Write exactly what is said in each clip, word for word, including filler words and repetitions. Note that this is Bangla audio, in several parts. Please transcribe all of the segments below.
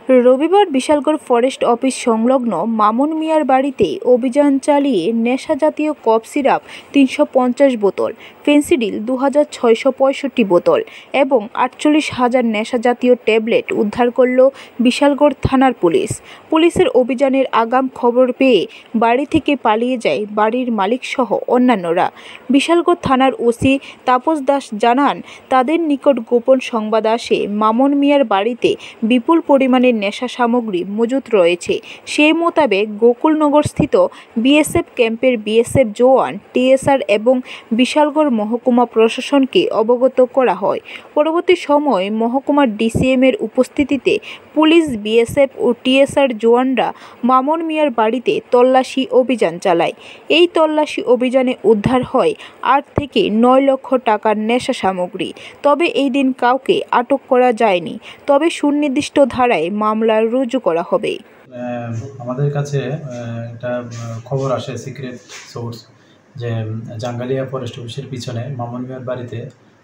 রবিবার বিশালগড় ফরেস্ট অফিস সংলগ্ন মামুন মিয়ার বাড়িতে অভিযান চালিয়ে নেশা জাতীয় কফ সিরাপ তিনশো পঞ্চাশ বোতল, ফেন্সিডিল দু হাজার ছয়শো পঁয়ষট্টি বোতল এবং আটচল্লিশ হাজার নেশা জাতীয় ট্যাবলেট উদ্ধার করল বিশালগড় থানার পুলিশ। পুলিশের অভিযানের আগাম খবর পেয়ে বাড়ি থেকে পালিয়ে যায় বাড়ির মালিকসহ অন্যান্যরা। বিশালগড় থানার ওসি তাপস দাস জানান, তাদের নিকট গোপন সংবাদ আসে মামুন মিয়ার বাড়িতে বিপুল পরিমাণে নেশা সামগ্রী মজুত রয়েছে। সেই মোতাবেক গোকুলনগরস্থিত বিএসএফ ক্যাম্পের বিএসএফ জওয়ান, টিএসআর এবং বিশালগড় মহকুমা প্রশাসনকে অবগত করা হয়। পরবর্তী সময় মহকুমার ডিসিএম এর উপস্থিতিতে পুলিশ, বিএসএফ ও টিএসআর জওয়ানরা মামুন মিয়ার বাড়িতে তল্লাশি অভিযান চালায়। এই তল্লাশি অভিযানে উদ্ধার হয় আট থেকে নয় লক্ষ টাকার নেশা সামগ্রী। তবে এই দিন কাউকে আটক করা যায়নি। তবে সুনির্দিষ্ট ধারায় মামলা রুজু করা হবে। আমাদের কাছে একটা খবর আসে সিক্রেট সোর্স যে জাঙ্গালিয়া ফরেস্ট অফিসের পিছনে মামুন মিয়ার বাড়িতে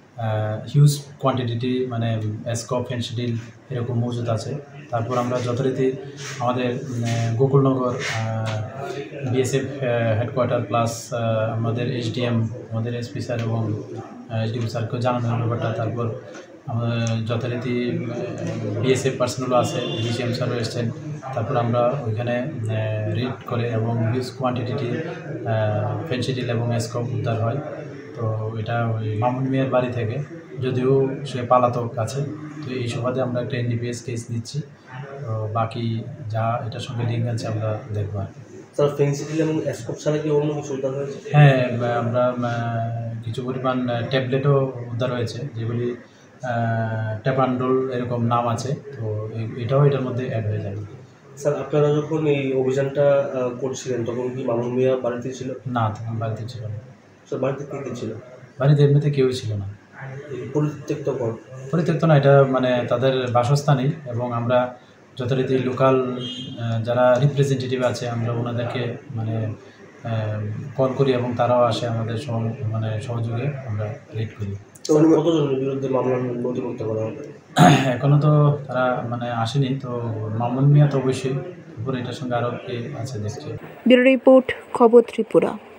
হিউজ কোয়ান্টিটি মানে স্কপ, ফেন্সিডিল এরকম মজুদ আছে। তারপর আমরা যথারীতি আমাদের গোকুলনগর বিএসএফ হেডকোয়ার্টার প্লাস আমাদের এইচডিএম, আমাদের এসপি স্যার এবং এইচডিএম স্যারকেও জানানো ব্যাপারটা। তারপর যথারীতি বিএসএফ পার্সোনালও আছে, ডিসিএম স্যারও এসছেন। তারপর আমরা ওইখানে রিড করে এবং হিউজ কোয়ান্টিটি ফেন্সিডিল এবং স্কপ উদ্ধার হয়। তো এটা ওই মামুন মিয়ার বাড়ি থেকে, যদিও সে পালাতক আছে। তো এই সুবাদে আমরা একটা এনডিপিএস কেস নিচ্ছি। তো বাকি যা এটার সঙ্গে লিঙ্ক আছে আমরা দেখব আর কি। স্যার, ফেন্সিডিল এবং স্কপ ছাড়া কি অন্য কিছু উদ্ধার হয়েছে? হ্যাঁ, আমরা কিছু পরিমাণ ট্যাবলেটও উদ্ধার হয়েছে, যেগুলি ট্যাপান্ডোল এরকম নাম আছে। তো এটাও এটার মধ্যে অ্যাড হয়ে যাবে। স্যার, আপনারা যখন এই অভিযানটা করছিলেন তখন কি মামুন মিয়া বাড়িতে ছিল? না, তখন বাড়িতে ছিল না। স্যার, বাড়িতে কে কে ছিল? বাড়িতে এমনিতে কেউই ছিল না। পরিত্যক্ত কর পরিত্যক্ত না, এটা মানে তাদের বাসস্থানই। এবং আমরা যথারীতি লোকাল যারা রিপ্রেজেন্টেটিভ আছে আমরা ওনাদেরকে মানে কল করি এবং তারাও আসে আমাদের মানে সহযোগে আমরা রেড করি। কতজনের বিরুদ্ধে মামলা নথিভুক্ত করা হবে? এখনও তো তারা মানে আসেনি। তো মামুন মিয়া তো অবশ্যই, তারপরে এটার সঙ্গে আরও কে আছে দেখছি। ব্যুরো রিপোর্ট, খবর ত্রিপুরা।